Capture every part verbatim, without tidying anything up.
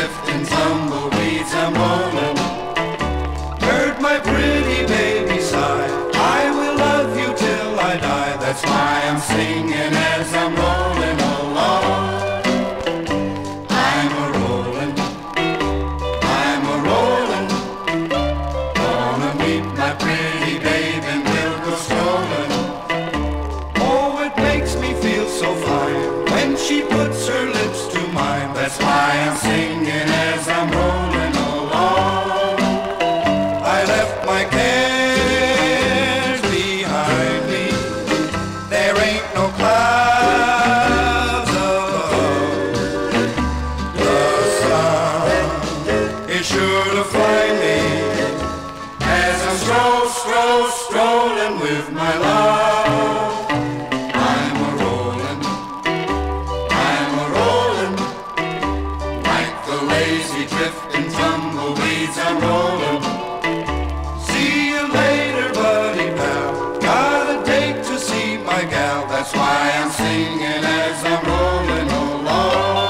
drifting tumbleweeds, I'm rolling. Heard my pretty baby sigh, I will love you till I die. That's why I'm singing as I'm rolling along. I'm a rolling, I'm a rolling, gonna meet my pretty babe and we'll go strolling. Oh, it makes me feel so fine when she puts her lips to mine. That's why I'm singing as I'm rolling along. I left my cares behind me, there ain't no clouds above. The sun is sure to find me as I'm stroll, stroll, strolling with my love. I'm a rolling, I'm a rolling, like the lazy drifting tumbleweeds, I'm rolling. See you later, buddy pal, got a date to see my gal. That's why I'm singing as I'm rolling along.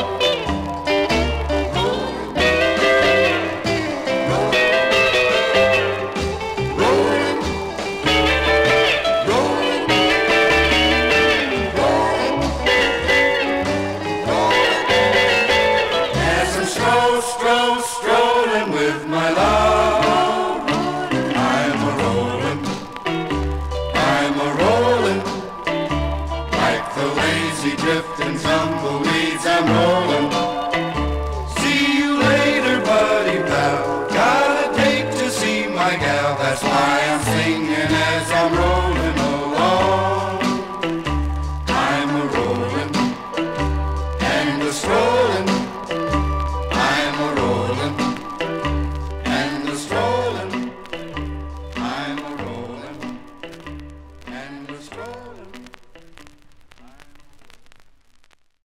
Rolling, rolling, rolling, rolling, as I'm stroll, stroll, strolling with my love. I'm a rolling, I'm a rolling, like the lazy drifting tumbleweeds, I'm rolling. See you later, buddy pal, got a date to see my gal. That's why I'm singing as I'm rolling along. I'm a rolling and a strolling,